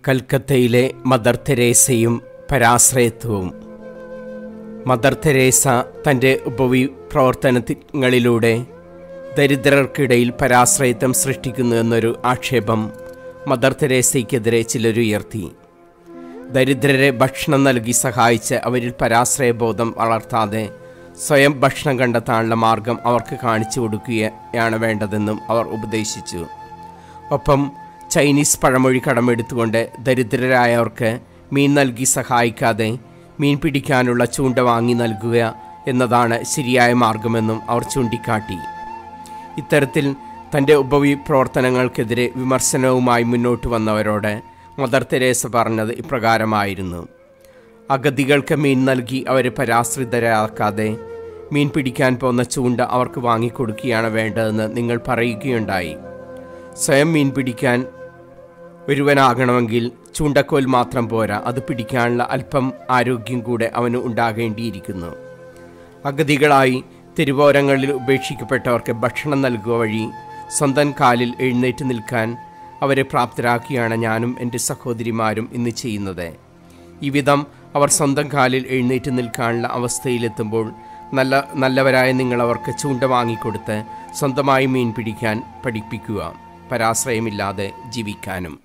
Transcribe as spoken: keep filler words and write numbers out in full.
കൽക്കത്തയിലെ Mother തെരേസയും പരാശ്രയത്വവും. Mother Teresa തൻ്റെ ഉപവിപ്രവർത്തനങ്ങളിലൂടെ ദരിദ്രർക്കിടയിൽ പരാശ്രയത്വം സൃഷ്ടിക്കുന്നു എന്നൊരു ആക്ഷേപം മദർ തെരേസയ്ക്കെതിരെ ചിലരുയർത്തി. ദരിദ്രരെ ഭക്ഷണം നൽകി സഹായിച്ച് അവരിൽ പരാശ്രയബോധം വളർത്താതെ സ്വയം ഭക്ഷണം കണ്ടെത്താനുള്ള മാർഗം അവർക്ക് കാണിച്ചു കൊടുക്കുകയാണ് വേണ്ടതെന്നും അവർ ഉപദേശിച്ചു. ഒപ്പം ചൈനീസ് പഴമൊഴി കടമെടുത്തുകൊണ്ട് ദരിദ്രരായവർക്ക് മീൻ നൽകി സഹായിക്കാതെ മീൻ പിടിക്കാനുള്ള ചൂണ്ട വാങ്ങി നൽകുക എന്നതാണ് ശരിയായ മാർഗമെന്നും അവർ ചൂണ്ടിക്കാട്ടി. ഇത്തരത്തിൽ തൻ്റെ ഉപവിപ്രവർത്തനങ്ങൾക്കെതിരെ വിമർശനവുമായി മുന്നോട്ട് വന്നവരോട് മദർ തെരേസ പറഞ്ഞത് ഇപ്രകാരമായിരുന്നു: അഗതികൾക്ക് മീൻ നൽകി അവരെ പരാശ്രിതരാക്കാതെ മീൻ പിടിക്കാൻ പോകുന്ന ചൂണ്ട അവർക്ക് വാങ്ങിക്കൊടുക്കുകയാണ് വേണ്ടതെന്ന് നിങ്ങൾ പറയുകയുണ്ടായി. സ്വയം മീൻ പിടിക്കാൻ ഒരുവനാകണമെങ്കിൽ ചൂണ്ടക്കോൽ മാത്രം പോരാ, അത് പിടിക്കാനുള്ള അല്പം ആരോഗ്യം കൂടെ അവന് ഉണ്ടാകേണ്ടിയിരിക്കുന്നു. അഗതികളായി തെരുവോരങ്ങളിൽ ഉപേക്ഷിക്കപ്പെട്ടവർക്ക് ഭക്ഷണം നൽകുക വഴി സ്വന്തം കാലിൽ എഴുന്നേറ്റ് നിൽക്കാൻ അവരെ പ്രാപ്തരാക്കിയാണ് ഞാനും എൻ്റെ സഹോദരിമാരും ഇന്ന് ചെയ്യുന്നത്. ഈ വിധം അവർ സ്വന്തം കാലിൽ എഴുന്നേറ്റ് നിൽക്കാനുള്ള അവസ്ഥയിലെത്തുമ്പോൾ നല്ല നല്ലവരായ നിങ്ങളവർക്ക് ചൂണ്ട വാങ്ങിക്കൊടുത്ത് സ്വന്തമായി മീൻ പിടിക്കാൻ പഠിപ്പിക്കുക, പരാശ്രയമില്ലാതെ ജീവിക്കാനും.